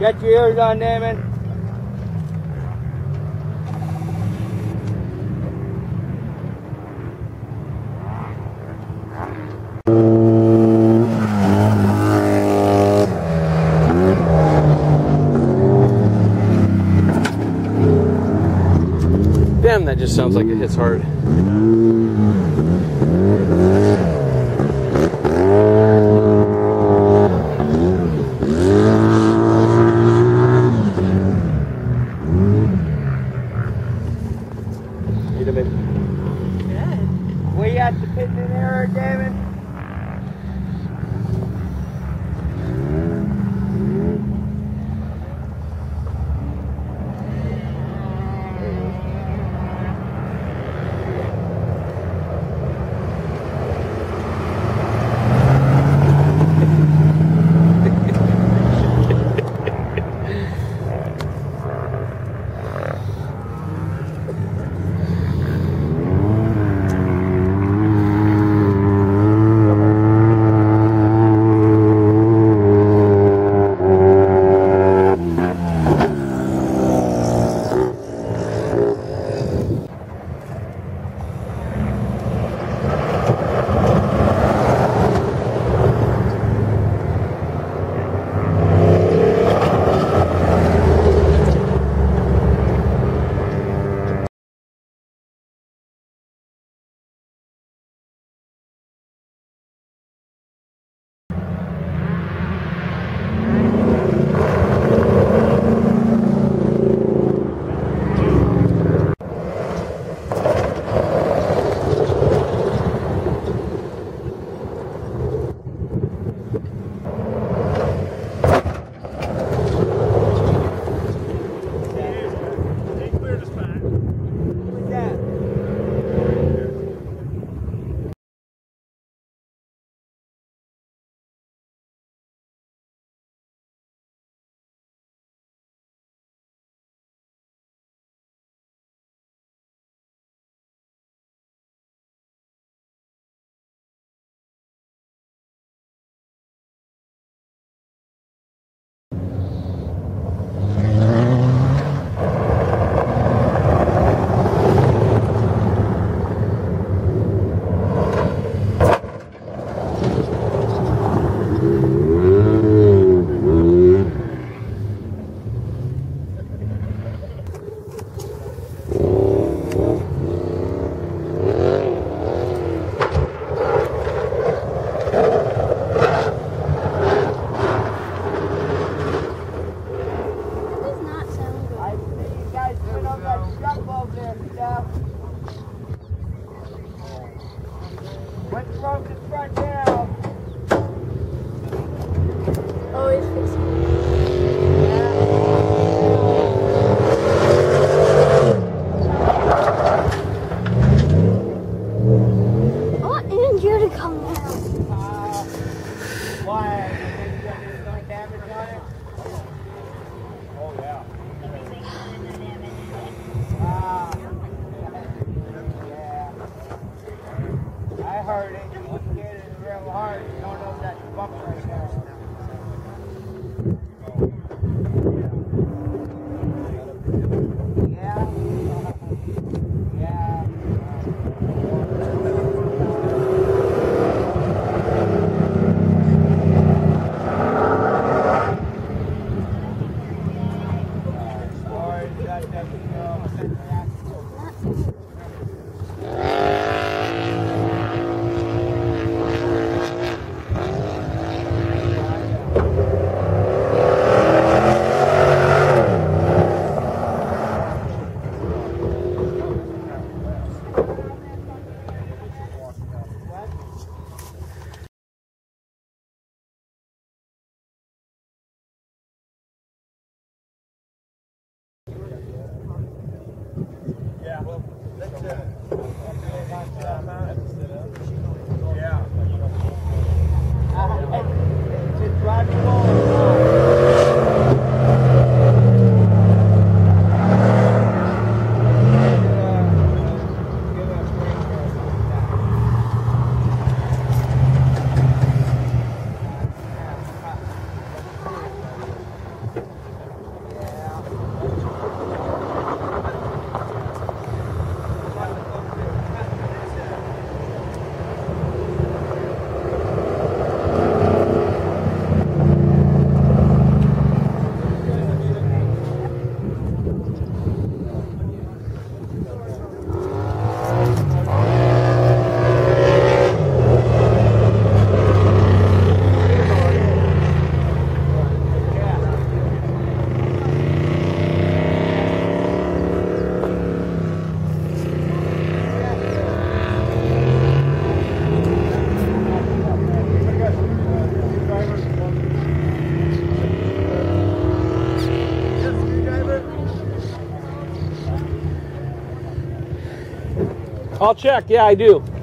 Get your ears on, Damon. Damn, that just sounds like it hits hard. Need a minute. Good. We at the pit in there, Damon. What's wrong with the front now? Oh, it's fixing it. I want Andrew to come down. Why? You got any damage on it? Oh, yeah. Yeah. I heard it. You get it real hard. You don't know that bump right there. Yeah. Yeah. I'll check. Yeah, I do.